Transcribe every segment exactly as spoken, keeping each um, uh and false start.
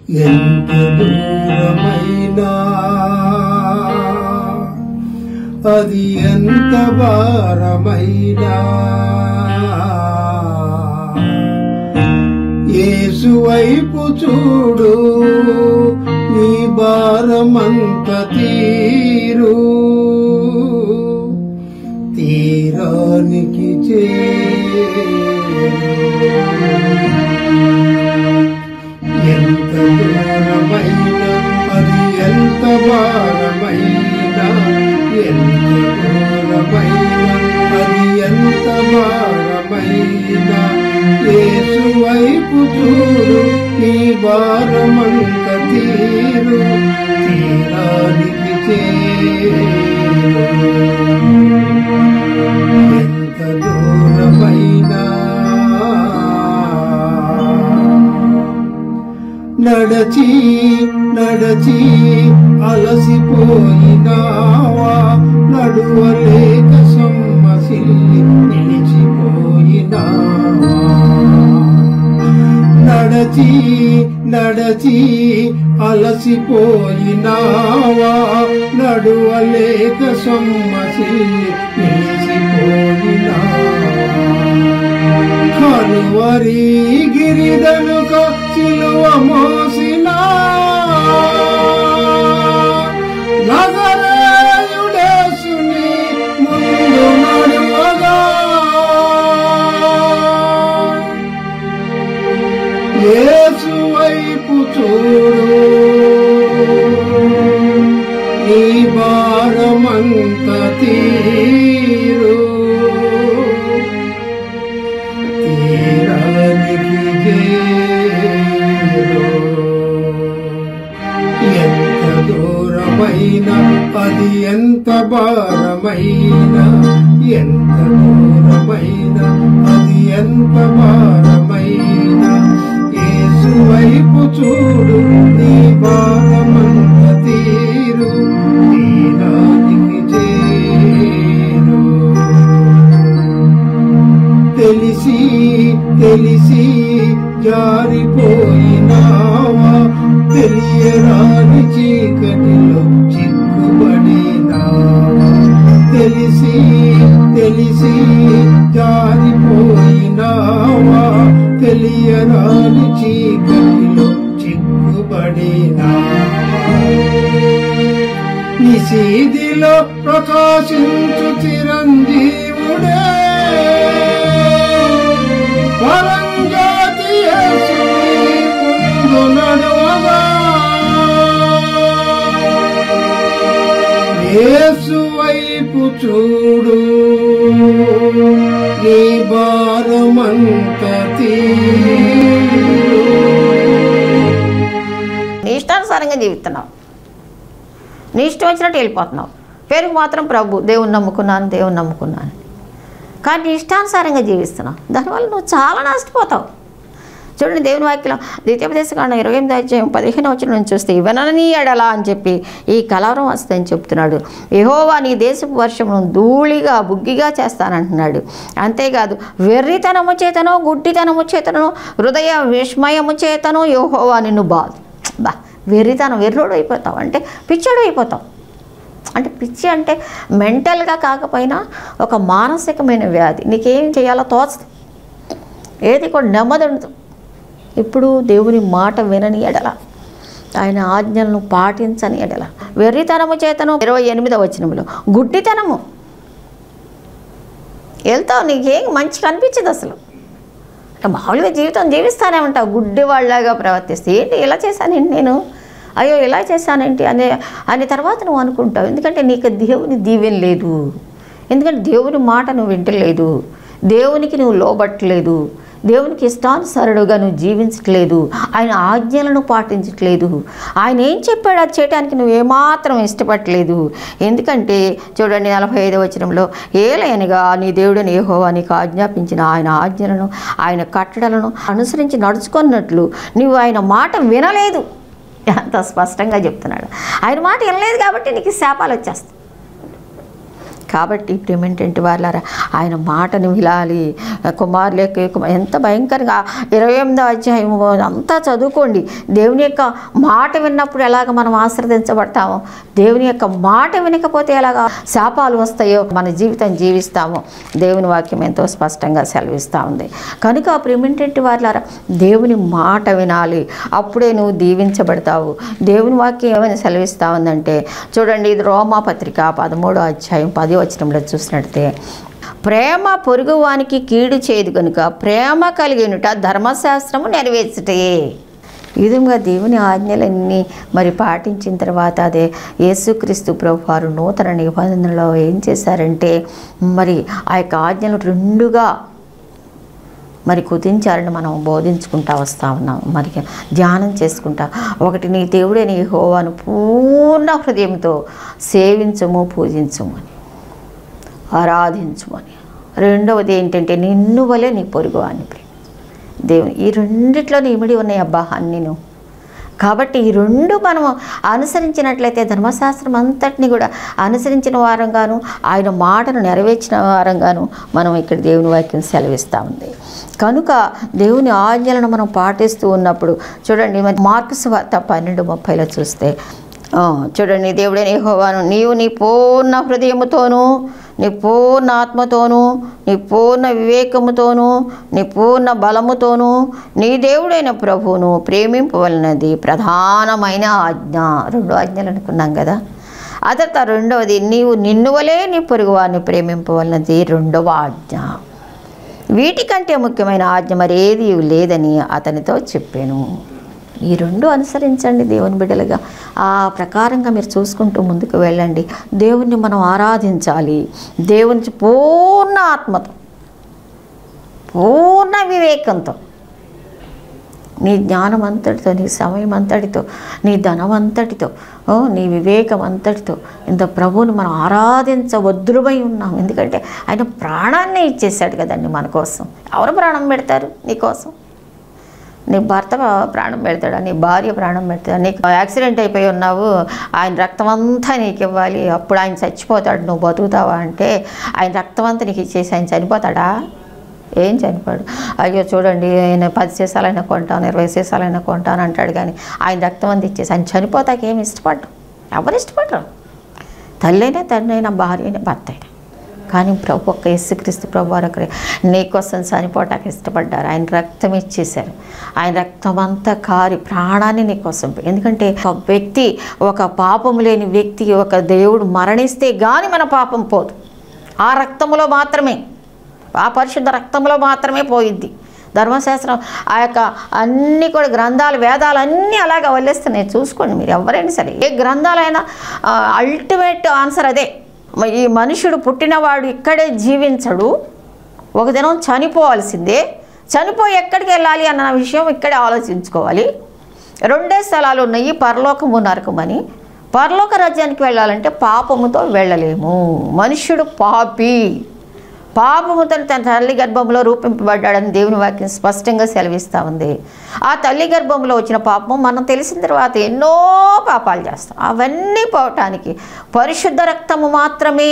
ఎంత దూరమైనా అది ఎంత భారమైనా యేసు వైపు చూడు నీ భారమంత తీరు తీరానికి చేరు ఎంత దూరమైనా అది ఎంత భారమైనా ఎంత దూరమైనా అది ఎంత భారమైనా యేసు వైపు చూడు నీ భారమంత తీరు తీరానికి చేరు ఎంత దూరమైనా నడచి నడచి అలసిపోయినావా నడువలేక సొమ్మసిల్లి నిలిచిపోయినావా నడచి నడచి అలసిపోయినావా నడువలేక సొమ్మసిల్లి నిలిచిపోయినావా కలువరి గిరిదనుక సిలువ మోసిన నజరేయుడేసుని ముందు నడువగా యేసు వైపు చూడు నీ భారమంత తీరు తీరానికి చేరు ఎంత దూరమైనా అది ఎంత భారమైనా ఎంత దూరమైనా అది ఎంత భారమైనా యేసు వైపు చూడు నీ భారమంత తీరు తీరానికి చేరు తెలిసి తెలిసి జారిపోయినావా తెలియరాని చీకటిలో చిక్కుబడినావా తెలిసి తెలిసి జారిపోయినావా తెలియరాని చీకటిలో చిక్కుబడినావా నిశీదిలో ప్రకాశించు చిరంజీవుడే పరంజ్యోతి యేసుని ముందు నడువగా యేసు వైపు చూడు నీ భారమంత తీరు నీ ఇష్టానుసారంగా జీవిస్తున్నావు నీ ఇష్టం వచ్చినట్టు వెళ్ళిపోతున్నావు పేరుకు మాత్రం ప్రభు దేవుని నమ్ముకున్నాను దేవుని నమ్ముకున్నాను కానీ నీ ఇష్టానుసారంగా జీవిస్తున్నావు దానివల్ల నువ్వు చాలా నష్టపోతావు చూడండి దేవుని వాక్యం ద్వితీయోపదేశకాండం ఇరవై ఎనిమిది అధ్యాయం పదిహేను వచనం నుంచి చూస్తే ఇవనని ఎడలా అని చెప్పి ఈ కలవరం వస్తుందని చెప్తున్నాడు యెహోవా నీ దేశపు వర్షమును ధూళిగా బుగ్గిగా చేస్తానంటున్నాడు అంతేకాదు వెర్రితనము చేతనో గుడ్డితనము చేతనో హృదయ విస్మయము చేతనో యెహోవా నిన్ను బాధ బా వెర్రితనం వెర్రోడు అయిపోతావు అంటే పిచ్చోడు అయిపోతావు అంటే పిచ్చి అంటే మెంటల్గా కాకపోయినా ఒక మానసికమైన వ్యాధి నీకేం చేయాలో తోచదు ఏది కూడా నెమ్మది ఉండదు ఇప్పుడు దేవుని మాట వినని ఎడల ఆయన ఆజ్ఞలను పాటించని ఎడల వెర్రితనము చేతను ఇరవై ఎనిమిదవ వచనంలో గుడ్డితనము వెళ్తావు నీకేం మంచి కనిపించదు అసలు మామూలుగా జీవితం జీవిస్తానే ఉంటావు గుడ్డి వాళ్ళలాగా ప్రవర్తిస్తే ఏంటి ఇలా చేశానండి నేను అయ్యో ఇలా చేశానేంటి అనే అనే తర్వాత నువ్వు అనుకుంటావు ఎందుకంటే నీకు దేవుని దీవెన లేదు ఎందుకంటే దేవుని మాట నువ్వు వింటలేదు దేవునికి నువ్వు లోబట్టలేదు దేవునికి ఇష్టానుసారుడుగా నువ్వు జీవించట్లేదు ఆయన ఆజ్ఞలను పాటించట్లేదు ఆయన ఏం చెప్పాడు అది చేయడానికి నువ్వు ఏమాత్రం ఇష్టపడలేదు ఎందుకంటే చూడండి నలభై ఐదవ వచనంలో ఏలయనగా నీ దేవుడిని యెహోవా నీకు ఆజ్ఞాపించిన ఆయన ఆజ్ఞలను ఆయన కట్టడలను అనుసరించి నడుచుకున్నట్లు నువ్వు ఆయన మాట వినలేదు అంత స్పష్టంగా చెప్తున్నాడు ఆయన మాట వినలేదు కాబట్టి నీకు శాపాలు వచ్చేస్తాయి కాబట్టి ఇప్పుడు ఏంటంటే వాళ్ళారా ఆయన మాటను వినాలి. కుమారులకు ఎంత భయంకరంగా ఇరవై ఎనిమిదో అధ్యాయం అంతా చదువుకోండి. దేవుని యొక్క మాట విన్నప్పుడు ఎలాగ మనం ఆశ్రదించబడతామో, దేవుని యొక్క మాట వినకపోతే ఎలాగ శాపాలు వస్తాయో మన జీవితం జీవిస్తామో దేవుని వాక్యం ఎంతో స్పష్టంగా సెలవిస్తూ ఉంది. కనుక అప్పుడు ఏమిటంటే వాళ్ళారా దేవుని మాట వినాలి, అప్పుడే నువ్వు దీవించబడతావు. దేవుని వాక్యం ఏమైనా సెలవిస్తూ ఉందంటే చూడండి, ఇది రోమా పత్రిక పదమూడో అధ్యాయం పది వచనంలో చూసినట్టే, ప్రేమ పొరుగువానికి కీడు చేయదు కనుక ప్రేమ కలిగినట ధర్మశాస్త్రము నెరవేర్చుటే. ఈ విధంగా దేవుని ఆజ్ఞలన్నీ మరి పాటించిన తర్వాత అదే యేసుక్రీస్తు ప్రభువారు నూతన నిబంధనలో ఏం చేశారంటే మరి ఆ యొక్క ఆజ్ఞలు రెండుగా మరి కుదించారని మనం బోధించుకుంటా వస్తూ ఉన్నాం, మరి ధ్యానం చేసుకుంటా. ఒకటి, నీ దేవుడే నీ యెహోవాను పూర్ణ హృదయంతో సేవించము పూజించము అని, ఆరాధించమని. రెండవది ఏంటంటే నిన్ను వలె నీ పొరుగు అని దేవుని. ఈ రెండిట్లో ఇమిడి ఉన్నాయి అబ్బా అన్నీను. కాబట్టి ఈ రెండు మనం అనుసరించినట్లయితే ధర్మశాస్త్రం అంతటిని కూడా అనుసరించిన వారంగాను ఆయన మాటను నెరవేర్చిన వారంగాను మనం ఇక్కడ దేవుని వాక్యం సెలవిస్తూ ఉంది. కనుక దేవుని ఆజ్ఞలను మనం పాటిస్తూ ఉన్నప్పుడు చూడండి, మరి మార్కు సువార్త పన్నెండు ముప్పైలో చూస్తే చూడండి, దేవుడైన యెహోవాను నీవు నీ పూర్ణ హృదయముతోనూ నీ పూర్ణ ఆత్మతోనూ నీ పూర్ణ వివేకముతోనూ నీ పూర్ణ బలముతోనూ నీ దేవుడైన ప్రభువును ప్రేమింపవలనది ప్రధానమైన ఆజ్ఞ. రెండు ఆజ్ఞలు అనుకున్నాం కదా. ఆ తర్వాత రెండవది, నీవు నిన్ను వలే నీ పొరుగువారిని ప్రేమింపవలనది రెండవ ఆజ్ఞ. వీటికంటే ముఖ్యమైన ఆజ్ఞ మరేది లేదని అతనితో చెప్పాను. ఈ రెండు అనుసరించండి దేవుని బిడ్డలుగా. ఆ ప్రకారంగా మీరు చూసుకుంటూ ముందుకు వెళ్ళండి. దేవుణ్ణి మనం ఆరాధించాలి. దేవుని పూర్ణ ఆత్మతో పూర్ణ వివేకంతో నీ జ్ఞానం అంతటితో నీ సమయం అంతటితో నీ ధనం అంతటితో నీ వివేకం అంతటితో ఇంత ప్రభువుని మనం ఆరాధించవద్దురుమై ఉన్నాం. ఎందుకంటే ఆయన ప్రాణాన్ని ఇచ్చేసాడు కదండి మన కోసం. ఎవరు ప్రాణం పెడతారు నీ కోసం? నీ భర్త ప్రాణం పెడతాడా? నీ భార్య ప్రాణం పెడతాడా? నీకు యాక్సిడెంట్ అయిపోయి ఉన్నావు, ఆయన రక్తం అంతా నీకు ఇవ్వాలి, అప్పుడు ఆయన చచ్చిపోతాడు, నువ్వు బతుకుతావా అంటే ఆయన రక్తం అంతా నీకు ఇచ్చేసి ఆయన చనిపోతాడా? ఏం చనిపోడు. అయ్యో చూడండి, ఆయన పది సీసాలైనా కొంటాను, ఇరవై సీసాలైనా కొంటాను అంటాడు, కానీ ఆయన రక్తం అంతా ఇచ్చేసి ఆయన చనిపోతాక ఏమి ఇష్టపడ్డు? ఎవరు ఇష్టపడరు? తల్లి అయినా తండ్రి అయినా భార్య అయినా భర్త అయినా. కానీ ప్రభు ఒక్క యేసుక్రీస్తు ప్రభు వారు అక్కడ నీకోసం చనిపోవటానికి ఇష్టపడ్డారు. ఆయన రక్తం ఇచ్చేశారు. ఆయన రక్తం అంతా కారి ప్రాణాన్ని నీకోసం. ఎందుకంటే ఒక వ్యక్తి, ఒక పాపం లేని వ్యక్తి, ఒక దేవుడు మరణిస్తే కానీ మన పాపం పోదు. ఆ రక్తంలో మాత్రమే, ఆ పరిశుద్ధ రక్తంలో మాత్రమే పోయిద్ది. ధర్మశాస్త్రం ఆ యొక్క అన్నీ కూడా గ్రంథాలు వేదాలు అన్నీ అలాగే వల్లేస్తున్నాయి. చూసుకోండి మీరు ఎవరైనా సరే, ఏ గ్రంథాలైనా అల్టిమేట్ ఆన్సర్ అదే. ఈ మనుషుడు పుట్టినవాడు ఇక్కడే జీవించడు, ఒక దినం చనిపోవాల్సిందే. చనిపోయి ఎక్కడికి వెళ్ళాలి అన్న విషయం ఇక్కడే ఆలోచించుకోవాలి. రెండే స్థలాలు ఉన్నాయి, పరలోకము నరకమని. పరలోక రాజ్యానికి వెళ్ళాలంటే పాపముతో వెళ్ళలేము. మనుష్యుడు పాపి, పాపముతో తన తల్లి గర్భంలో రూపింపబడ్డాడని దేవుని వాక్యం స్పష్టంగా సెలవిస్తూ ఉంది. ఆ తల్లి గర్భంలో వచ్చిన పాపం మనం తెలిసిన తర్వాత ఎన్నో పాపాలు చేస్తాం. అవన్నీ పోవటానికి పరిశుద్ధ రక్తము మాత్రమే.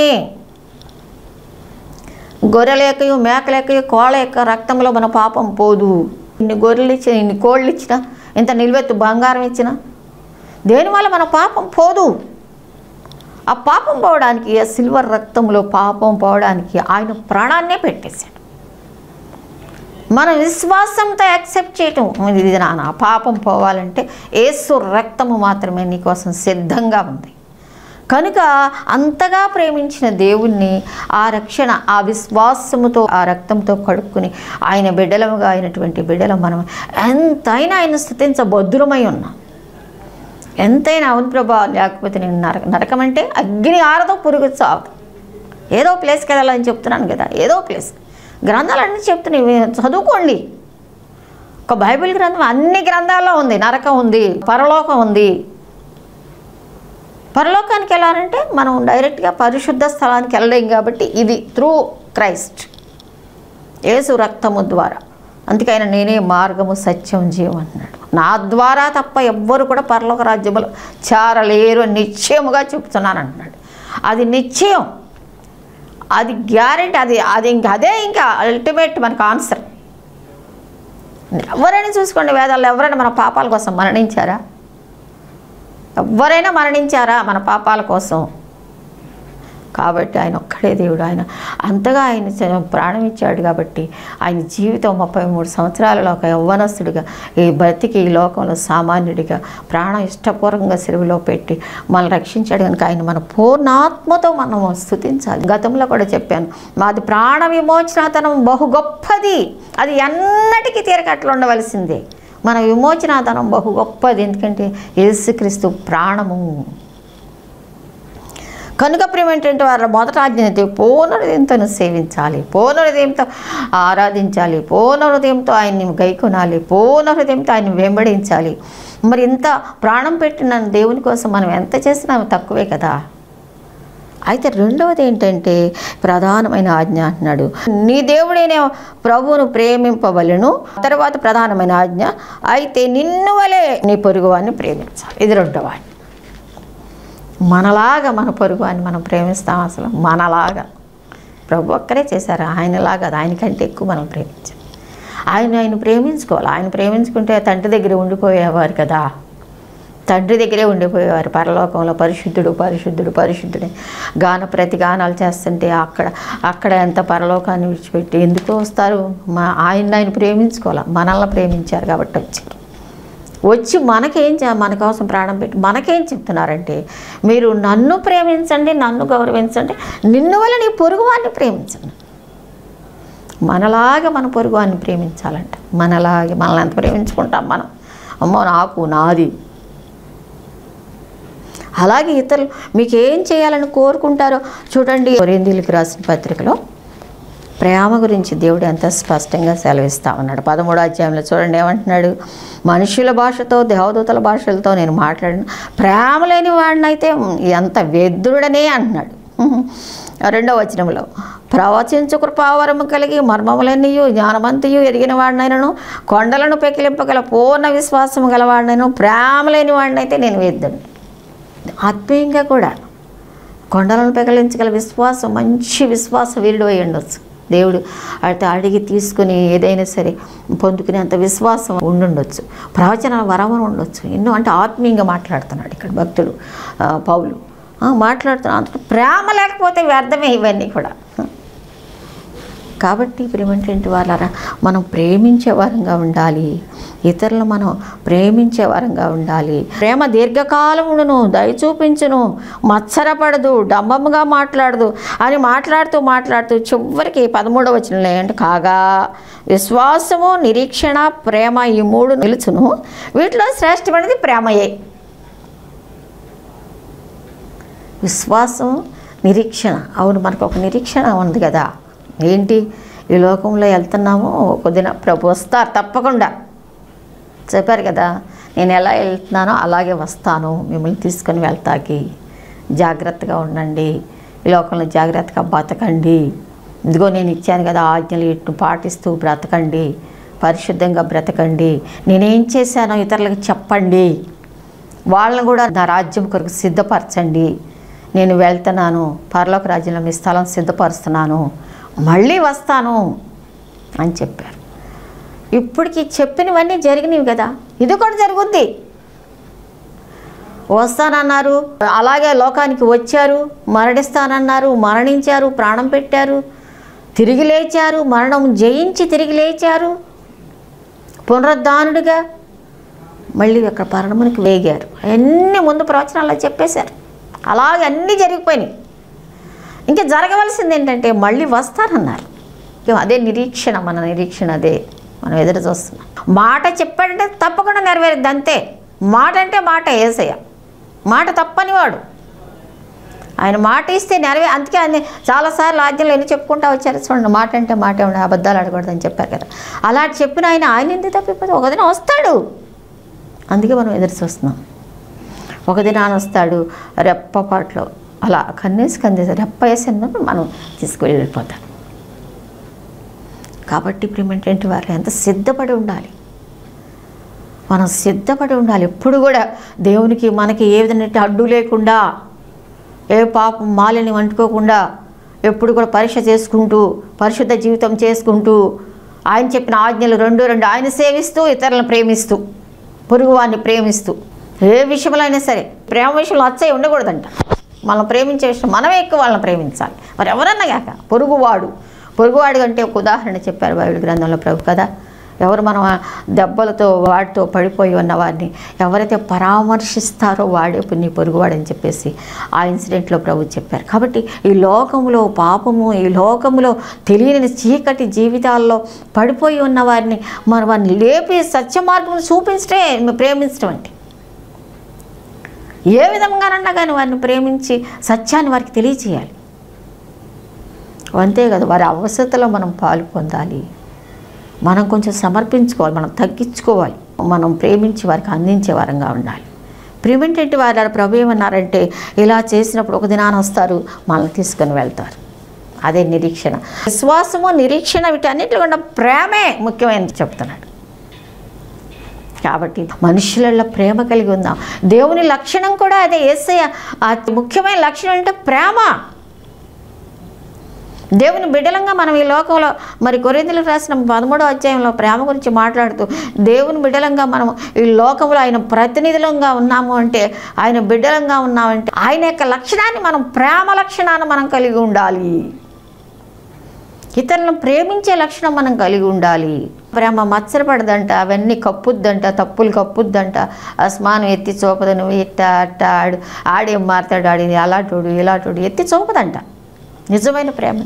గొర్రెలేకయు మేకలేకయు కోళ్ళ యొక్క రక్తంలో మన పాపం పోదు. ఇన్ని గొర్రెలు ఇచ్చినా, ఇన్ని కోళ్ళు ఇచ్చినా, ఇంత నిలువెత్తు బంగారం ఇచ్చినా దేనివల్ల మన పాపం పోదు. ఆ పాపం పోవడానికి, ఆ సిల్వర్ రక్తంలో పాపం పోవడానికి ఆయన ప్రాణాన్నే పెట్టేశాడు. మన విశ్వాసంతో యాక్సెప్ట్ చేయటం ఇది నాన్న. పాపం పోవాలంటే యేసు రక్తము మాత్రమే నీకోసం సిద్ధంగా ఉంది. కనుక అంతగా ప్రేమించిన దేవుణ్ణి ఆ రక్షణ, ఆ విశ్వాసముతో, ఆ రక్తంతో కడుక్కుని ఆయన బిడ్డలముగా అయినటువంటి బిడ్డలు మనం ఎంతైనా ఆయన స్తుతించబద్దురమై ఉన్నాం. ఎంతైనా అవును ప్రభా, లేకపోతే నేను నరక నరకం అంటే అగ్ని ఆరదో పురుగు చావు. ఏదో ప్లేస్కి వెళ్ళాలని చెప్తున్నాను కదా, ఏదో ప్లేస్. గ్రంథాలన్నీ చెప్తున్నాయి, చదువుకోండి. ఒక బైబిల్ గ్రంథం అన్ని గ్రంథాల్లో ఉంది. నరకం ఉంది, పరలోకం ఉంది. పరలోకానికి వెళ్ళాలంటే మనం డైరెక్ట్గా పరిశుద్ధ స్థలానికి వెళ్ళలేం కాబట్టి ఇది త్రూ క్రైస్ట్, యేసు రక్తము ద్వారా. అందుకైనా నేనే మార్గము సత్యం జీవం అన్నాడు. నా ద్వారా తప్ప ఎవ్వరు కూడా పరలోక రాజ్యములో చేరలేరు నిశ్చయముగా చెప్తున్నాను అంటున్నాడు. అది నిశ్చయం. అది గ్యారెంటీ, అది అది ఇంకా అదే ఇంకా అల్టిమేట్ మనకు ఆన్సర్. ఎవరైనా చూసుకోండి, వేదాల్లో ఎవరైనా మన పాపాల కోసం మరణించారా? ఎవరైనా మరణించారా మన పాపాల కోసం? కాబట్టి ఆయన ఒక్కడే దేవుడు. ఆయన అంతగా ఆయన ప్రాణం ఇచ్చాడు కాబట్టి ఆయన జీవితం ముప్పై మూడు సంవత్సరాలలో ఒక యవ్వనస్తుడిగా ఈ బ్రతికి ఈ లోకంలో సామాన్యుడిగా ప్రాణం ఇష్టపూర్వకంగా సిలువలో పెట్టి మనల్ని రక్షించాడు కనుక ఆయన మన పూర్ణాత్మతో మనం స్తుతించాలి. గతంలో కూడా చెప్పాను, మాది ప్రాణ విమోచనాతనం బహు గొప్పది, అది ఎన్నటికీ తీరకట్లు ఉండవలసిందే. మన విమోచనాతనం బహు గొప్పది, ఎందుకంటే యేసుక్రీస్తు ప్రాణము. కనుక ప్రియమైనటువంటి వారు మొదట ఆజ్ఞ పూర్ణ హృదయంతో సేవించాలి, పూర్ణ హృదయంతో ఆరాధించాలి, పూర్ణ హృదయంతో ఆయన్ని గైకొనాలి, పూర్ణ హృదయంతో ఆయన్ని వెంబడించాలి. మరి ఇంత ప్రాణం పెట్టిన దేవుని కోసం మనం ఎంత చేసినా తక్కువే కదా. అయితే రెండవది ఏంటంటే ప్రధానమైన ఆజ్ఞ అంటున్నాడు, నీ దేవుడైన ప్రభువును ప్రేమింపవలను. తర్వాత ప్రధానమైన ఆజ్ఞ, అయితే నిన్ను వలె నీ పొరుగువాన్ని ప్రేమించాలి. ఇది రెండవ ఆజ్ఞ. మనలాగా మన పొరుగువాన్ని మనం ప్రేమిస్తాం? అసలు మనలాగా ప్రభు ఒక్కరే చేశారు, ఆయనలాగా ఆయనకంటే ఎక్కువ మనం ప్రేమించాలి. ఆయన ఆయన ప్రేమించుకోవాలి. ఆయన ప్రేమించుకుంటే తండ్రి దగ్గర ఉండిపోయేవారు కదా, తండ్రి దగ్గరే ఉండిపోయేవారు. పరలోకంలో పరిశుద్ధుడు పరిశుద్ధుడు పరిశుద్ధుడే గాన ప్రతి గానాలు చేస్తుంటే అక్కడ అక్కడ ఎంత పరలోకాన్ని విడిచిపెట్టి ఎందుకు వస్తారు? మా ఆయన ఆయన ప్రేమించుకోవాలి, మనల్ని ప్రేమించారు కాబట్టి వచ్చారు. వచ్చి మనకేం మన కోసం ప్రాణం పెట్టి మనకేం చెప్తున్నారంటే, మీరు నన్ను ప్రేమించండి, నన్ను గౌరవించండి, నిన్ను వల్ల నీ పొరుగువాన్ని ప్రేమించండి. మనలాగా మన పొరుగువాన్ని ప్రేమించాలంట. మనలాగే మనల్ని ఎంత ప్రేమించుకుంటాం మనం? అమ్మో నాకు నాది. అలాగే ఇతరులు మీకు ఏం చేయాలని కోరుకుంటారో చూడండి. కొరింథీయులకు రాసిన పత్రికలో ప్రేమ గురించి దేవుడు ఎంత స్పష్టంగా సెలవిస్తా ఉన్నాడు. పదమూడో అధ్యాయంలో చూడండి ఏమంటున్నాడు, మనుషుల భాషతో దేవదూతల భాషలతో నేను మాట్లాడిన ప్రేమ లేని వాడినైతే ఎంత వ్యర్థుడనే అంటున్నాడు. రెండవ వచనంలో, ప్రవచించు కృపావరము కలిగి మర్మములన్నీయు జ్ఞానవంతియు ఎరిగిన వాడినైనను కొండలను పెకిలింపగల పూర్ణ విశ్వాసము గలవాడినైనా ప్రేమ లేని వాడినైతే నేను వ్యర్థుడు. ఆత్మీయంగా కూడా కొండలను పెకలించగల విశ్వాసం, మంచి విశ్వాస వీరుడు అయి ఉండొచ్చు. దేవుడు అయితే అడిగి తీసుకుని ఏదైనా సరే పొందుకునేంత విశ్వాసం ఉండుండొచ్చు, ప్రవచన వరమని ఉండొచ్చు. ఎన్నో అంటే ఆత్మీయంగా మాట్లాడుతున్నాడు ఇక్కడ భక్తుడు పౌలు మాట్లాడుతున్నాడు. అంత ప్రేమ లేకపోతే వ్యర్థమే ఇవన్నీ కూడా. కాబట్టి ప్రేమేంటి వాళ్ళరా, మనం ప్రేమించే వారంగా ఉండాలి, ఇతరులు మనం ప్రేమించే వారంగా ఉండాలి. ప్రేమ దీర్ఘకాలమును దయచూపించును, మత్సరపడదు, డంబముగా మాట్లాడదు అని మాట్లాడుతూ మాట్లాడుతూ చివరికి పదమూడవ వచనంలో ఏంటి, కాగా విశ్వాసము నిరీక్షణ ప్రేమ ఈ మూడు నిలుచును, వీటిలో శ్రేష్టమైనది ప్రేమయే. విశ్వాసం నిరీక్షణ, అవును మనకు ఒక నిరీక్షణ ఉంది కదా. ఏంటి, ఈ లోకంలో వెళ్తున్నాము, కొద్దిన ప్రభు వస్తారు తప్పకుండా చెప్పారు కదా, నేను ఎలా వెళ్తున్నానో అలాగే వస్తాను, మిమ్మల్ని తీసుకొని వెళ్తాకి జాగ్రత్తగా ఉండండి, ఈ లోకంలో జాగ్రత్తగా బ్రతకండి, ఇదిగో నేను ఇచ్చాను కదా ఆజ్ఞలు ఇటు పాటిస్తూ బ్రతకండి, పరిశుద్ధంగా బ్రతకండి, నేనేం చేశానో ఇతరులకు చెప్పండి, వాళ్ళని కూడా నా రాజ్యం కొరకు సిద్ధపరచండి, నేను వెళ్తున్నాను, పరలోక రాజ్యంలో మీ స్థలం సిద్ధపరుస్తున్నాను, మళ్ళీ వస్తాను అని చెప్పారు. ఇప్పటికి చెప్పినవన్నీ జరిగినవి కదా, ఇది కూడా జరుగుద్ది. వస్తానన్నారు, అలాగే లోకానికి వచ్చారు, మరణిస్తానన్నారు, మరణించారు, ప్రాణం పెట్టారు, తిరిగి లేచారు, మరణం జయించి తిరిగి లేచారు, పునరుద్ధానుడిగా మళ్ళీ అక్కడ పరమునికి వేగారు. అన్నీ ముందు ప్రవచనాల్లో చెప్పేశారు. అలాగే అన్నీ జరిగిపోయినాయి. ఇంకా జరగవలసింది ఏంటంటే మళ్ళీ వస్తారన్నారు. అదే నిరీక్షణ, మన నిరీక్షణ అదే మనం ఎదురు చూస్తున్నాం. మాట చెప్పాడంటే తప్పకుండా నెరవేరుద్ది, అంతే. మాట అంటే మాట, యేసయ్య మాట తప్పనివాడు. ఆయన మాట ఇస్తే నెరవే. అందుకే ఆయన చాలాసార్లు ఆజ్ఞలు ఎన్ని చెప్పుకుంటూ వచ్చారు చూడండి, మాట అంటే మాట ఉండే, అబద్ధాలు ఆడకూడదని చెప్పారు కదా. అలా చెప్పిన ఆయన ఆయన ఎందుకు తప్పిపోతే ఒక దినం వస్తాడు. అందుకే మనం ఎదురు చూస్తున్నాం. ఒక దినాన్ని వస్తాడు, రెప్పపాట్లో అలా కన్నేసి కందేసి రెప్ప వేసినప్పుడు మనం తీసుకువెళ్ళి వెళ్ళిపోతాం. కాబట్టి ప్రేమేంటి వారు ఎంత సిద్ధపడి ఉండాలి, మనం సిద్ధపడి ఉండాలి. ఎప్పుడు కూడా దేవునికి మనకి ఏ విధంగా అడ్డు లేకుండా, ఏ పాపం మాలిని వండుకోకుండా, ఎప్పుడు కూడా పరీక్ష చేసుకుంటూ పరిశుద్ధ జీవితం చేసుకుంటూ ఆయన చెప్పిన ఆజ్ఞలు రెండు రెండు ఆయన సేవిస్తూ ఇతరులను ప్రేమిస్తూ పొరుగు వారిని ప్రేమిస్తూ ఏ విషయంలో అయినా సరే ప్రేమ విషయంలో అచ్చయి ఉండకూడదంట. మనం ప్రేమించే విషయం మనమే ఎక్కువ వాళ్ళని ప్రేమించాలి. మరి ఎవరన్నా కాక పొరుగువాడు పొరుగువాడు అంటే ఒక ఉదాహరణ చెప్పారు బైబిల్ గ్రంథంలో ప్రభు కదా. ఎవరు మనం దెబ్బలతో వాటితో పడిపోయి ఉన్న వారిని ఎవరైతే పరామర్శిస్తారో వాడే నీ పొరుగువాడని చెప్పేసి ఆ ఇన్సిడెంట్లో ప్రభు చెప్పారు. కాబట్టి ఈ లోకంలో పాపము, ఈ లోకంలో తెలియని చీకటి జీవితాల్లో పడిపోయి ఉన్న వారిని మన వారిని లేపి సత్య మార్గం చూపించడే ప్రేమించడం అంటే. ఏ విధంగానన్నా కానీ వారిని ప్రేమించి సత్యాన్ని వారికి తెలియచేయాలి. అంతే కదా, వారి అవసరతలో మనం పాలు పొందాలి. మనం కొంచెం సమర్పించుకోవాలి, మనం తగ్గించుకోవాలి, మనం ప్రేమించి వారికి అందించే వారంగా ఉండాలి. ప్రేమేంటంటే వారు ప్రభు ఏమన్నారంటే ఇలా చేసినప్పుడు ఒక దినాన్ని వస్తారు, మనల్ని తీసుకొని వెళ్తారు. అదే నిరీక్షణ. విశ్వాసము నిరీక్షణ వీటన్నిటిలో ఉన్న ప్రేమే ముఖ్యమైనది చెప్తున్నాడు. కాబట్టి మనుషులలో ప్రేమ కలిగి ఉందాం. దేవుని లక్షణం కూడా అదే. యేసయ్య ముఖ్యమైన లక్షణం అంటే ప్రేమ. దేవుని బిడ్డలంగా మనం ఈ లోకంలో మరి కొరింథీయులకు రాసిన పదమూడో అధ్యాయంలో ప్రేమ గురించి మాట్లాడుతూ దేవుని బిడ్డలంగా మనం ఈ లోకంలో ఆయన ప్రతినిధులంగా ఉన్నాము అంటే, ఆయన బిడ్డలంగా ఉన్నామంటే ఆయన యొక్క లక్షణాన్ని మనం ప్రేమ లక్షణాన్ని మనం కలిగి ఉండాలి. ఇతరులను ప్రేమించే లక్షణం మనం కలిగి ఉండాలి. ప్రేమ మత్సరపడదంట, అవన్నీ కప్పుద్దంట, తప్పులు కప్పుద్దంట, అస్మానం ఎత్తి చూపదు, నువ్వు ఇట్ట అట్ట ఆడు ఆడేం మారుతాడు, ఆడి అలాటోడు ఇలాటోడు ఎత్తి చూపదంట. నిజమైన ప్రేమ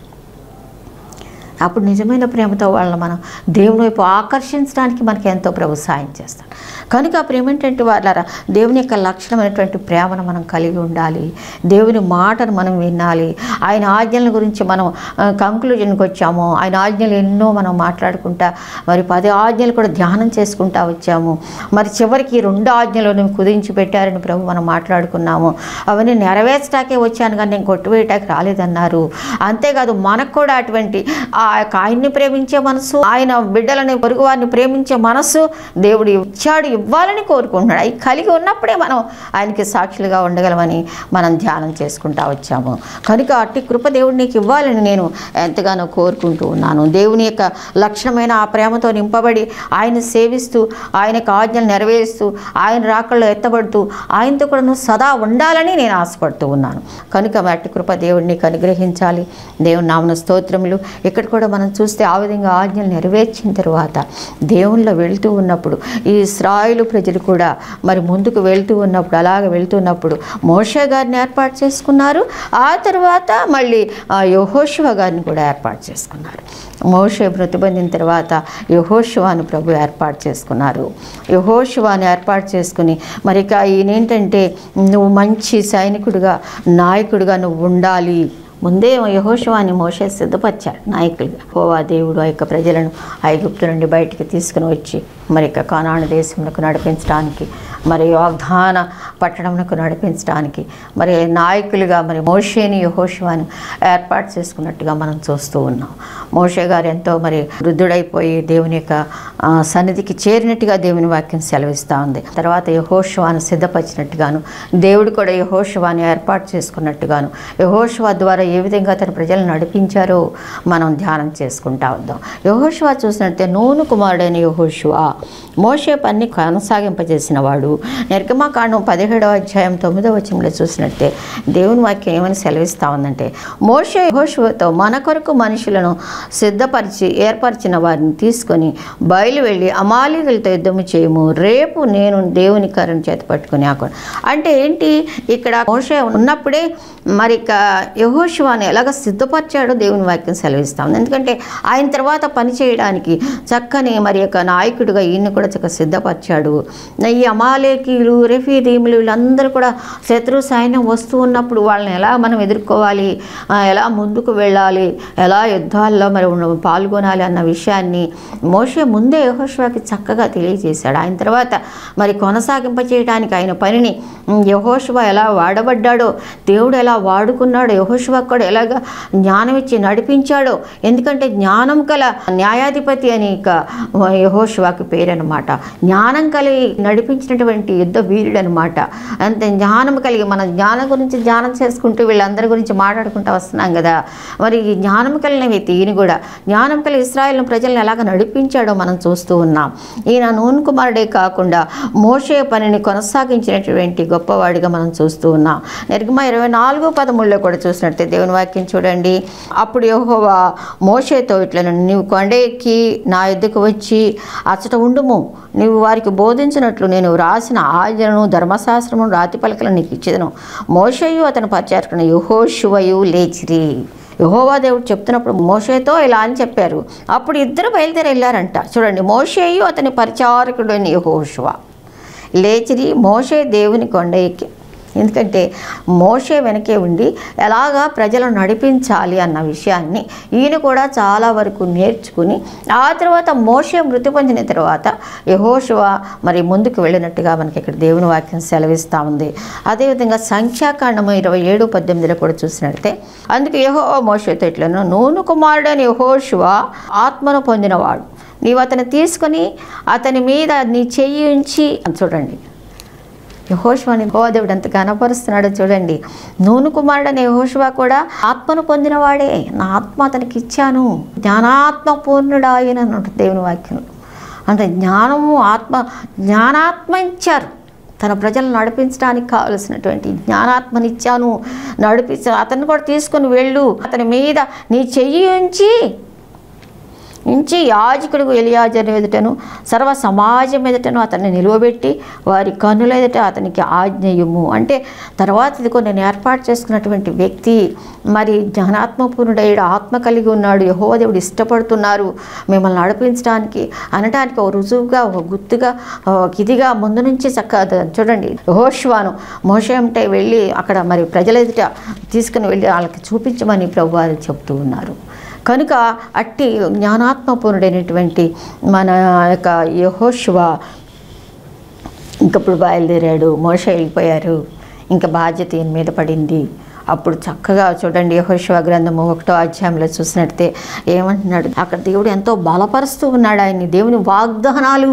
అప్పుడు నిజమైన ప్రేమతో వాళ్ళని మనం దేవుని వైపు ఆకర్షించడానికి మనకి ఎంతో ప్రభు సాయం చేస్తాడు. కనుక ఆ ప్రేమ ఏంటంటే వాళ్ళరా దేవుని యొక్క లక్షణమైనటువంటి ప్రేమను మనం కలిగి ఉండాలి. దేవుని మాటను మనం వినాలి. ఆయన ఆజ్ఞల గురించి మనం కంక్లూజన్కి వచ్చాము. ఆయన ఆజ్ఞలు ఎన్నో మనం మాట్లాడుకుంటా మరి పది ఆజ్ఞలు కూడా ధ్యానం చేసుకుంటా వచ్చాము. మరి చివరికి రెండు ఆజ్ఞలను కుదించి పెట్టారని ప్రభు మనం మాట్లాడుకున్నాము. అవన్నీ నెరవేర్చడాకే వచ్చాను కానీ నేను కొట్టువేయటానికి రాలేదన్నారు. అంతేకాదు మనకు కూడా అటువంటి ఆ యొక్క ఆయన్ని ప్రేమించే మనసు, ఆయన బిడ్డలని పొరుగు వారిని ప్రేమించే మనసు దేవుడు ఇచ్చాడు, ఇవ్వాలని కోరుకుంటున్నాడు. అవి కలిగి ఉన్నప్పుడే మనం ఆయనకి సాక్షులుగా ఉండగలమని మనం ధ్యానం చేసుకుంటా వచ్చాము. కనుక అట్టి కృప దేవుడు నీకు ఇవ్వాలని నేను ఎంతగానో కోరుకుంటూ ఉన్నాను. దేవుని యొక్క లక్షణమైన ఆ ప్రేమతో నింపబడి ఆయన సేవిస్తూ ఆయనకు ఆజ్ఞలు నెరవేరుస్తూ ఆయన రాకల్లో ఎత్తబడుతూ ఆయనతో కూడా నువ్వు సదా ఉండాలని నేను ఆశపడుతూ ఉన్నాను. కనుక అట్టి కృప దేవుడిని నీకు అనుగ్రహించాలి. దేవుని నామన స్తోత్రములు. ఇక్కడ కూడా మనం చూస్తే ఆ విధంగా ఆజ్ఞలు నెరవేర్చిన తర్వాత దేవునిలో వెళ్తూ ఉన్నప్పుడు ఈ ఇశ్రాయేలు ప్రజలు కూడా మరి ముందుకు వెళ్తూ ఉన్నప్పుడు అలాగ వెళ్తున్నప్పుడు మోషే గారిని ఏర్పాటు చేసుకున్నారు. ఆ తర్వాత మళ్ళీ యెహోషువ గారిని కూడా ఏర్పాటు చేసుకున్నారు. మోషే ప్రతిబంధిన తర్వాత యెహోషువను ప్రభు ఏర్పాటు చేసుకున్నారు. యెహోషువను ఏర్పాటు చేసుకుని మరి ఇక ఈయనేంటంటే నువ్వు మంచి సైనికుడిగా నాయకుడిగా నువ్వు ఉండాలి. ముందే యెహోషువని మోషే సిద్ధపరిచాడు నాయకులుగా. యెహోవా దేవుడు ఆ యొక్క ప్రజలను ఐగుప్తు నుండి బయటికి తీసుకుని వచ్చి మరి ఇక కనాను దేశమునకు నడిపించడానికి, మరి వాగ్దాన పట్టణమునకు నడిపించడానికి మరి నాయకులుగా మరి మోషేని యెహోషువని ఏర్పాటు చేసుకున్నట్టుగా మనం చూస్తూ ఉన్నాం. మోషే గారు ఎంతో మరి వృద్ధుడైపోయి దేవుని యొక్క సన్నిధికి చేరినట్టుగా దేవుని వాక్యం సెలవిస్తూ ఉంది. తర్వాత యెహోషువను సిద్ధపరిచినట్టుగాను దేవుడు కూడా యెహోషువని ఏర్పాటు చేసుకున్నట్టుగాను యెహోషువ ద్వారా ఏ విధంగా తన ప్రజలను నడిపించారో మనం ధ్యానం చేసుకుంటా వద్దాం. యెహోషువ చూసినట్టే నూను కుమారుడైన యెహోషువ మోషే పని కొనసాగింపజేసిన వాడు. నిర్గమకాండం పదిహేడవ అధ్యాయం తొమ్మిదవ వచనంలో చూసినట్టే దేవుని వాక్యం ఏమని సెలవిస్తూ ఉందంటే, మోషే యెహోషువతో మన కొరకు మనుషులను సిద్ధపరిచి ఏర్పరిచిన వారిని తీసుకొని బయలు వెళ్ళి అమాలీకులతో యుద్ధము చేయము, రేపు నేను దేవుని కర్రను చేత పట్టుకుని ఆకు. అంటే ఏంటి, ఇక్కడ మోషే ఉన్నప్పుడే మరి ఇక యెహోషువను ఎలాగ సిద్ధపరిచాడో దేవుని వాక్యం సెలవిస్తూ ఉంది. ఎందుకంటే ఆయన తర్వాత పని చేయడానికి చక్కని మరి యొక్క నాయకుడిగా ఈయన్ని కూడా చక్కగా సిద్ధపరిచాడు. ఈ అమాలేకీలు రెఫీదీములు వీళ్ళందరూ కూడా శత్రు సైన్యం వస్తూ ఉన్నప్పుడు వాళ్ళని ఎలా మనం ఎదుర్కోవాలి, ఎలా ముందుకు వెళ్ళాలి, ఎలా యుద్ధాల్లో మరి పాల్గొనాలి అన్న విషయాన్ని మోషే ముందే యెహోషువకి చక్కగా తెలియజేశాడు. ఆయన తర్వాత మరి కొనసాగింప చేయడానికి ఆయన పనిని యెహోషువ ఎలా వాడబడ్డాడో, దేవుడు ఎలా వాడుకున్నాడో, యెహోషువకు కూడా ఎలాగ జ్ఞానం ఇచ్చి నడిపించాడో. ఎందుకంటే జ్ఞానం కల న్యాయాధిపతి అని ఇక యెహోషువకి పేరు అనమాట. జ్ఞానం కలిగి నడిపించినటువంటి యుద్ధ వీరుడు అనమాట. అంతే జ్ఞానం కలిగి, మన జ్ఞానం గురించి ధ్యానం చేసుకుంటూ వీళ్ళందరి గురించి మాట్లాడుకుంటూ వస్తున్నాం కదా. మరి ఈ జ్ఞానం కలిగిన వ్యక్తి ఈయన కూడా జ్ఞానం కలిగి ఇశ్రాయేలు ప్రజలను ఎలాగ నడిపించాడో మనం చూస్తూ ఉన్నాం. ఈయన నూన్ కుమారుడే కాకుండా మోషే పనిని కొనసాగించినటువంటి గొప్పవాడిగా మనం చూస్తూ ఉన్నాం. నిర్గమ ఇరవై నాలుగు పదమూడులో కూడా చూసినట్టే దేవుని వాక్యం చూడండి. అప్పుడు యెహోవా మోషేతో ఇట్లను, నీవు కొండ ఎక్కి నా యొద్దకు వచ్చి అచ్చట ఉండుము, నీవు వారికి బోధించినట్లు నేను రాసిన ఆజ్ఞలను ధర్మశాస్త్రము రాతి పలకలను నీకు ఇచ్చేదను. మోషేయు అతని పరిచారకుడు యెహోషువయు లేచిరి. యెహోవా దేవుడు చెప్తున్నప్పుడు మోషేతో ఇలా అని చెప్పారు. అప్పుడు ఇద్దరు బయలుదేరి వెళ్ళారంట. చూడండి, మోషేయు అతని పరిచారకుడు అని యెహోషువ లేచిరి. మోషే దేవుని కొండ ఎక్కి, ఎందుకంటే మోషే వెనకే ఉండి ఎలాగా ప్రజలను నడిపించాలి అన్న విషయాన్ని ఈయన కూడా చాలా వరకు నేర్చుకుని, ఆ తర్వాత మోషే మృతి పొందిన తర్వాత యెహోషువ మరి ముందుకు వెళ్ళినట్టుగా మనకి ఇక్కడ దేవుని వాక్యం సెలవిస్తూ ఉంది. అదేవిధంగా సంఖ్యాకాండము ఇరవై ఏడు పద్దెనిమిదిలో కూడా చూసినట్టే, అందుకు యెహోవా మోషేతో ఇట్లను, నూను కుమారుడైన యెహోషువ ఆత్మను పొందినవాడు, నీవు అతను తీసుకొని అతని మీద నీ చెయ్యి ఉంచి, చూడండి యెహోషువని యెహోవా ఎంత కనపరుస్తున్నాడో చూడండి. నూను కుమారుడైన యెహోషువ కూడా ఆత్మను పొందినవాడే, నా ఆత్మ అతనికి ఇచ్చాను, జ్ఞానాత్మ పూర్ణుడు ఆయన అన్నట్టు దేవుని వాక్యం. అంటే జ్ఞానము ఆత్మ, జ్ఞానాత్మ ఇచ్చారు. తన ప్రజలను నడిపించడానికి కావలసినటువంటి జ్ఞానాత్మనిచ్చాను, నడిపించ అతన్ని కూడా తీసుకొని వెళ్ళు, అతని మీద నీ చెయ్యి ఉంచి ఉంచి యాజకుడు ఎలియాజరు ఎదుటను సర్వ సమాజం ఎదుటను అతన్ని నిలువబెట్టి వారి కన్నుల ఎదుట అతనికి ఆజ్ఞయుము. అంటే తర్వాత ఇదిగో నేను ఏర్పాటు చేసుకున్నటువంటి వ్యక్తి మరి జ్ఞానాత్మపూర్ణుడైన ఆత్మ కలిగి ఉన్నాడు, యెహోవా దేవుడు ఇష్టపడుతున్నారు మిమ్మల్ని నడిపించడానికి అనటానికి ఒక రుజువుగా, ఒక గుర్తుగా, ఒక ఇదిగా ముందు నుంచి చక్కగా చూడండి. యెహోషువను మోషే అంటే వెళ్ళి అక్కడ మరి ప్రజల ఎదుట తీసుకుని వెళ్ళి వాళ్ళకి చూపించమని ప్రభువారు చెప్తూ ఉన్నారు. కనుక అట్టి జ్ఞానాత్మపూర్ణుడైనటువంటి మన యొక్క యెహోషువ ఇంకప్పుడు బయలుదేరాడు. మోషే వెళ్ళిపోయారు, ఇంకా బాధ్యత ఈయన మీద పడింది. అప్పుడు చక్కగా చూడండి, యెహోషువ గ్రంథము ఒకటో అధ్యాయంలో చూసినట్టే ఏమంటున్నాడు, అక్కడ దేవుడు ఎంతో బలపరుస్తూ ఉన్నాడు ఆయన్ని. దేవుని వాగ్దానాలు,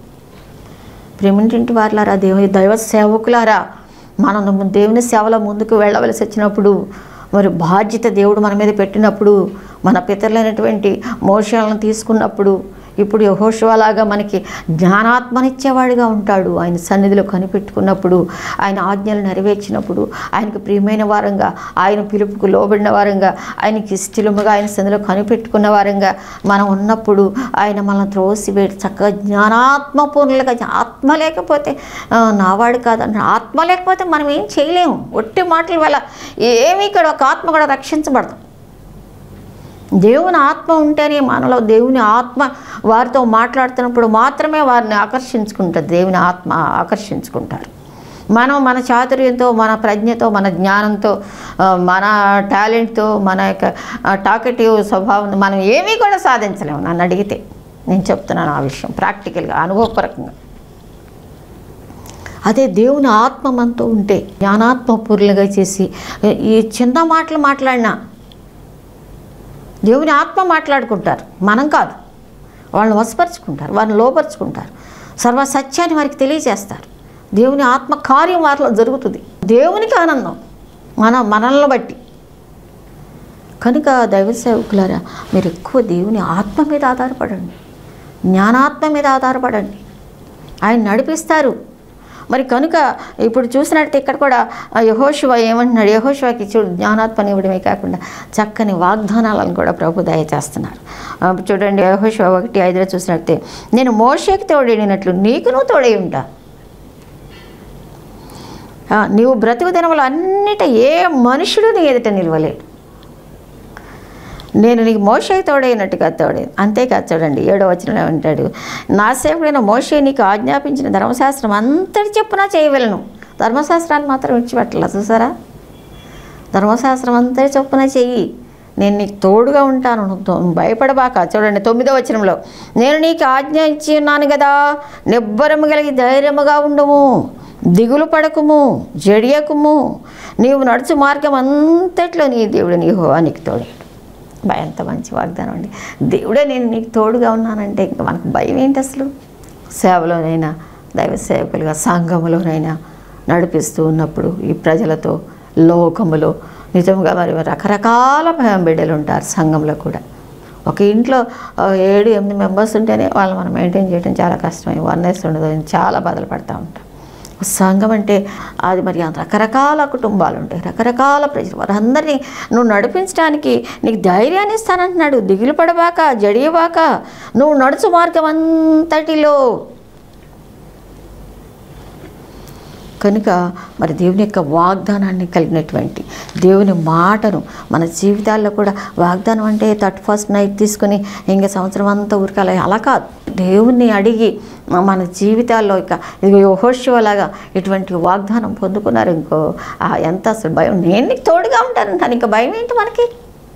ప్రేమింటి వారులారా, దేవుని దైవ సేవకులారా, మనం దేవుని సేవలో ముందుకు వెళ్ళవలసి వచ్చినప్పుడు, మరి బాధ్యత దేవుడు మన మీద పెట్టినప్పుడు, మన పితరులైనటువంటి మోషేలను తీసుకున్నప్పుడు, ఇప్పుడు యెహోషువలాగా మనకి జ్ఞానాత్మనిచ్చేవాడిగా ఉంటాడు. ఆయన సన్నిధిలో కనిపెట్టుకున్నప్పుడు, ఆయన ఆజ్ఞలు నెరవేర్చినప్పుడు, ఆయనకు ప్రియమైన వారంగా, ఆయన పిలుపుకు లోబడిన వారంగా, ఆయనకి ఇష్టలుముగా ఆయన సన్నిధిలో కనిపెట్టుకున్న వారంగా మనం ఉన్నప్పుడు ఆయన మనల్ని త్రోసివేడి చక్కగా జ్ఞానాత్మపూర్ణులుగా, ఆత్మ లేకపోతే నావాడు కాదన్న, ఆత్మ లేకపోతే మనం ఏం చేయలేము. ఒట్టి మాటల వల్ల ఏమి ఇక్కడ ఒక ఆత్మ కూడా రక్షించబడదు. దేవుని ఆత్మ ఉంటేనే మనలో దేవుని ఆత్మ వారితో మాట్లాడుతున్నప్పుడు మాత్రమే వారిని ఆకర్షించుకుంటారు. దేవుని ఆత్మ ఆకర్షించుకుంటారు. మనం మన చాతుర్యంతో, మన ప్రజ్ఞతో, మన జ్ఞానంతో, మన టాలెంట్తో, మన యొక్క టాకెటివ్ స్వభావం మనం ఏమీ కూడా సాధించలేము. నన్ను అడిగితే నేను చెప్తున్నాను ఆ విషయం ప్రాక్టికల్గా, అనుభవపరంగా. అదే దేవుని ఆత్మ మనతో ఉంటే జ్ఞానాత్మపూర్ణులుగా చేసి ఈ చిన్న మాటలు మాట్లాడినా దేవుని ఆత్మ మాట్లాడుకుంటారు, మనం కాదు. వాళ్ళని వశపరుచుకుంటారు, వారిని లోపరుచుకుంటారు, సర్వ సత్యాన్ని వారికి తెలియజేస్తారు. దేవుని ఆత్మ కార్యం వారిలో జరుగుతుంది. దేవునికి ఆనందం మన మనల్ని బట్టి. కనుక దైవ సేవకులారా, మీరు ఎక్కువ దేవుని ఆత్మ మీద ఆధారపడండి, జ్ఞానాత్మ మీద ఆధారపడండి. ఆయన నడిపిస్తారు. మరి కనుక ఇప్పుడు చూసినట్టు ఇక్కడ కూడా యెహోషువ ఏమంటున్నాడు, యెహోషువకి చూడు జ్ఞానాత్మని ఇవ్వడమే కాకుండా చక్కని వాగ్దానాలను కూడా ప్రభు దయచేస్తున్నారు. చూడండి, యెహోషువ ఒకటి ఐదులో చూసినట్టే, నేను మోషేకి తోడైనట్లు నీకును తోడై ఉంటా, నీవు బ్రతుకు దినములు అన్నిట ఏ మనుషుడు నీ ఎదుట నిలవలేడు, నేను నీకు మోషే తోడైనట్టుగా తోడే. అంతేకాదు చూడండి, ఏడో వచనంలో ఉంటాడు, నా సేవకుడైన మోషే నీకు ఆజ్ఞాపించిన ధర్మశాస్త్రం అంతటి చెప్పున చేయవలను. ధర్మశాస్త్రాన్ని మాత్రం విడిచిపెట్టాల, చూసారా? ధర్మశాస్త్రం అంతటి చొప్పున చెయ్యి, నేను నీకు తోడుగా ఉంటాను, భయపడబాక. చూడండి తొమ్మిదో వచనంలో, నేను నీకు ఆజ్ఞ ఇచ్చి ఉన్నాను కదా, నిబ్బరము కలిగి ధైర్యముగా ఉండము, దిగులు పడకుము, జడియకుము, నీవు నడుచు మార్గం అంతట్లో నీ దేవుడు నీ యెహోవా నీకు తోడే. ఎంత మంచి వాగ్దానం అండి. దేవుడే నేను నీకు తోడుగా ఉన్నానంటే ఇంకా మనకు భయం ఏంటి అసలు? సేవలోనైనా దైవ సేవకులుగా సంఘములోనైనా నడిపిస్తూ ఉన్నప్పుడు ఈ ప్రజలతో లోకములో నిజంగా మరి రకరకాల బిడ్డలు ఉంటారు. సంఘంలో కూడా ఒక ఇంట్లో ఏడు ఎనిమిది మెంబర్స్ ఉంటేనే వాళ్ళు మనం మెయింటైన్ చేయడం చాలా కష్టమే. వన్నెస్ ఉండదు, చాలా బాధలు పడుతూ ఉంటాం. సంఘం అంటే అది మరి రకరకాల కుటుంబాలు ఉంటాయి, రకరకాల ప్రజలు, వారందరినీ నువ్వు నడిపించడానికి నీకు ధైర్యాన్ని ఇస్తానంటున్నాడు. దిగులు పడబాక, జడియబాక, నువ్వు నడుచు మార్గం అంతటిలో. కనుక మరి దేవుని యొక్క వాగ్దానాన్ని కలిగినటువంటి దేవుని మాటను మన జీవితాల్లో కూడా, వాగ్దానం అంటే థర్టీ ఫస్ట్ నైట్ తీసుకొని ఇంకా సంవత్సరం అంతా ఊరికాల అలా కాదు. దేవుణ్ణి అడిగి మన జీవితాల్లో ఇక ఇది యెహోషువలాగా ఇటువంటి వాగ్దానం పొందుకున్నారు. ఇంకో ఎంత అసలు భయం, నేను నీకు తోడుగా ఉంటానంటాను, ఇంకా భయం ఏంటి మనకి?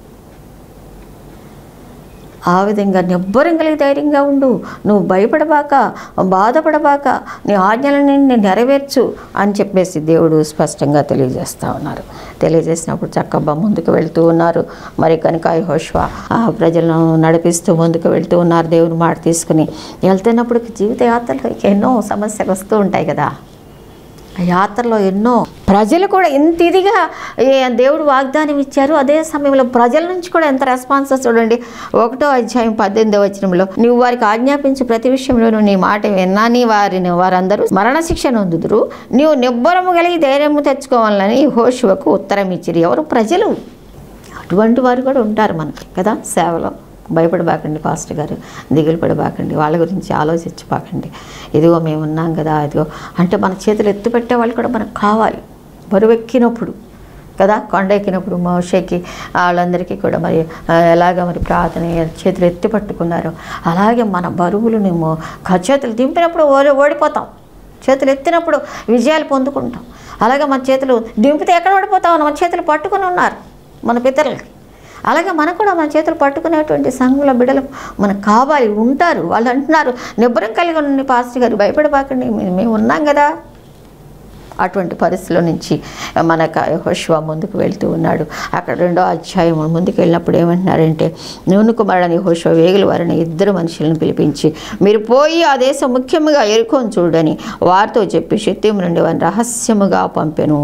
ఆ విధంగా నిబ్బరం కలిగి ధైర్యంగా ఉండు, నువ్వు భయపడబాక, బాధపడబాక, నీ ఆజ్ఞలను నేను నెరవేర్చు అని చెప్పేసి దేవుడు స్పష్టంగా తెలియజేస్తూ ఉన్నారు. తెలియజేసినప్పుడు చక్కగా ముందుకు వెళ్తూ ఉన్నారు. మరి కనుక యెహోషువ ఆ ప్రజలను నడిపిస్తూ ముందుకు వెళ్తూ ఉన్నారు. దేవుని మాట తీసుకుని వెళ్తున్నప్పుడు జీవిత యాత్రలో ఎన్నో సమస్యలు వస్తూ ఉంటాయి కదా. ఆ యాత్రలో ఎన్నో ప్రజలు కూడా ఇంత ఇదిగా దేవుడు వాగ్దానం ఇచ్చారు. అదే సమయంలో ప్రజల నుంచి కూడా ఎంత రెస్పాన్స్ చూడండి. ఒకటో అధ్యాయం పద్దెనిమిదవ వచనంలో, నువ్వు వారికి ఆజ్ఞాపించు ప్రతి విషయంలోనూ నీ మాట విన్నాని వారిని వారందరూ మరణశిక్ష నొందుదురు, నీవు నిబ్బరము కలిగి ధైర్యము తెచ్చుకోవాలని యెహోషువకు ఉత్తరం ఇచ్చిరి. ఎవరు? ప్రజలు. అటువంటి వారు కూడా ఉంటారు మనకి కదా సేవలో. భయపడబాకండి పాస్టర్ గారు, దిగులు పడబాకండి, వాళ్ళ గురించి ఆలోచించబాకండి, ఇదిగో మేము ఉన్నాం కదా, ఇదిగో అంటే మన చేతులు ఎత్తు పెట్టే వాళ్ళు కూడా మనకు కావాలి. బరువెక్కినప్పుడు కదా, కొండ ఎక్కినప్పుడు మోషేకి వాళ్ళందరికీ కూడా మరి ఎలాగ మరి ప్రార్థన చేతులు ఎత్తి పట్టుకున్నారు, అలాగే మన బరువులు మేము చేతులు దింపినప్పుడు ఓడి ఓడిపోతాం, చేతులు ఎత్తినప్పుడు విజయాలు పొందుకుంటాం. అలాగే మన చేతులు దింపితే ఎక్కడ ఓడిపోతాం? మన చేతులు పట్టుకుని ఉన్నారు మన పితరులకి. అలాగే మనకు కూడా మన చేతులు పట్టుకునేటువంటి సంఘంలో బిడ్డలు మనకు కావాలి, ఉంటారు. వాళ్ళు అంటున్నారు నిబ్బరం కలిగి ఉండండి పాస్టర్ గారు, భయపడబాకండి, మేము ఉన్నాం కదా. అటువంటి పరిస్థితుల నుంచి మనకు యెహోషువ ముందుకు వెళ్తూ ఉన్నాడు. అక్కడ రెండో అధ్యాయం ముందుకు వెళ్ళినప్పుడు ఏమంటున్నారంటే, నూను కుమారుడైన యెహోషువ వేగుల వారిని ఇద్దరు మనుషులను పిలిపించి, మీరు పోయి ఆ దేశం ముఖ్యముగా ఎరుకోని చూడని వారితో చెప్పి షిత్తీము నుండి వారిని రహస్యముగా పంపెను.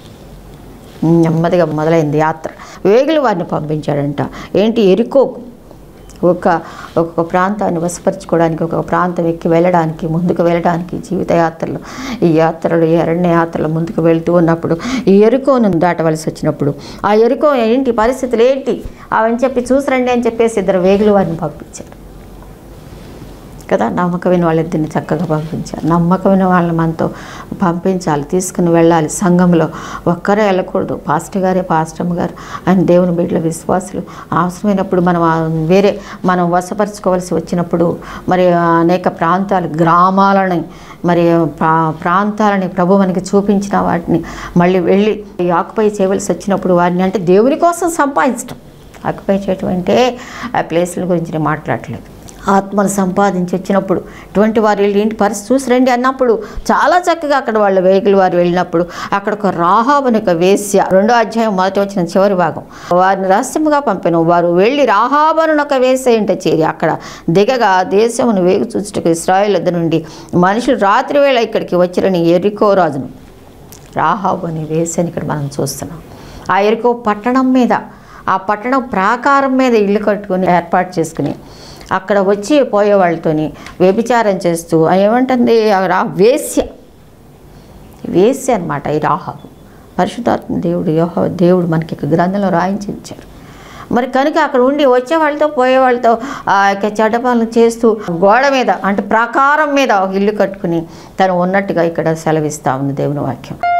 నెమ్మదిగా మొదలైంది యాత్ర. వేగులు వారిని పంపించాడంట. ఏంటి? ఎరికోకు. ఒక ఒక్కొక్క ప్రాంతాన్ని వశపరచుకోవడానికి, ఒక ప్రాంతం ఎక్కి వెళ్ళడానికి, ముందుకు వెళ్ళడానికి జీవిత యాత్రలు, ఈ యాత్రలు, ఈ అరణ్య యాత్రలు ముందుకు వెళ్తూ ఉన్నప్పుడు ఈ ఎరుకోను దాటవలసి వచ్చినప్పుడు ఆ ఎరుకో ఏంటి పరిస్థితులు ఏంటి అవని చెప్పి చూసిరండి అని చెప్పేసి ఇద్దరు వేగులు వారిని పంపించారు కదా. నమ్మకమైన వాళ్ళిద్దరిని చక్కగా పంపించారు. నమ్మకమైన వాళ్ళని మనతో పంపించాలి, తీసుకుని వెళ్ళాలి. సంఘంలో ఒక్కరే వెళ్ళకూడదు. పాస్టర్ గారే, పాస్టమ్ గారు ఆయన దేవుని బిడ్డల విశ్వాసులు. అవసరమైనప్పుడు మనం వేరే మనం వశపరచుకోవాల్సి వచ్చినప్పుడు మరి అనేక ప్రాంతాలు, గ్రామాలని, మరి ప్రా ప్రాంతాలని ప్రభు మనకి చూపించిన వాటిని మళ్ళీ వెళ్ళి ఆక్యుపై చేయవలసి వచ్చినప్పుడు వారిని, అంటే దేవుని కోసం సంపాదించడం. ఆక్యుపై చేయటం అంటే ఆ ప్లేసుల గురించి నేను మాట్లాడలేదు. ఆత్మను సంపాదించి వచ్చినప్పుడు ఇటువంటి వారు వెళ్ళి ఇంటి పరిస్థితి చూసి రండి అన్నప్పుడు చాలా చక్కగా అక్కడ వాళ్ళ వేగులు వారు వెళ్ళినప్పుడు అక్కడ ఒక రాహాబుని ఒక వేశ్య, రెండో అధ్యాయం మొదటి వచ్చిన చివరి భాగం, వారిని రహస్యముగా పంపాను. వారు వెళ్ళి రాహాబును ఒక వేశ్య ఇంట చేరి అక్కడ దిగగా దేశమును వేగు చూచుటకు ఇశ్రాయేలు వద్ద నుండి మనుషులు రాత్రి వేళ ఇక్కడికి వచ్చిరని ఎరికో రాజును. రాహాబు అని వేశ్యని ఇక్కడ మనం చూస్తున్నాం. ఆ ఎరికో పట్టణం మీద, ఆ పట్టణం ప్రాకారం మీద ఇల్లు కట్టుకుని ఏర్పాటు చేసుకుని అక్కడ వచ్చి పోయే వాళ్ళతోని వ్యభిచారం చేస్తూ ఏమంటుంది రా వేశ్య, వేశ్య అనమాట ఈ రాహాబు. పరిశుద్ధాత్మ దేవుడు యోహో దేవుడు మనకి గ్రంథంలో రాయించి ఇచ్చారు. మరి కనుక అక్కడ ఉండి వచ్చే వాళ్ళతో పోయే వాళ్ళతో ఆ యొక్క చెడ్డ పనులు చేస్తూ గోడ మీద అంటే ప్రాకారం మీద ఒక ఇల్లు కట్టుకుని తను ఉన్నట్టుగా ఇక్కడ సెలవిస్తూ ఉంది దేవుని వాక్యం.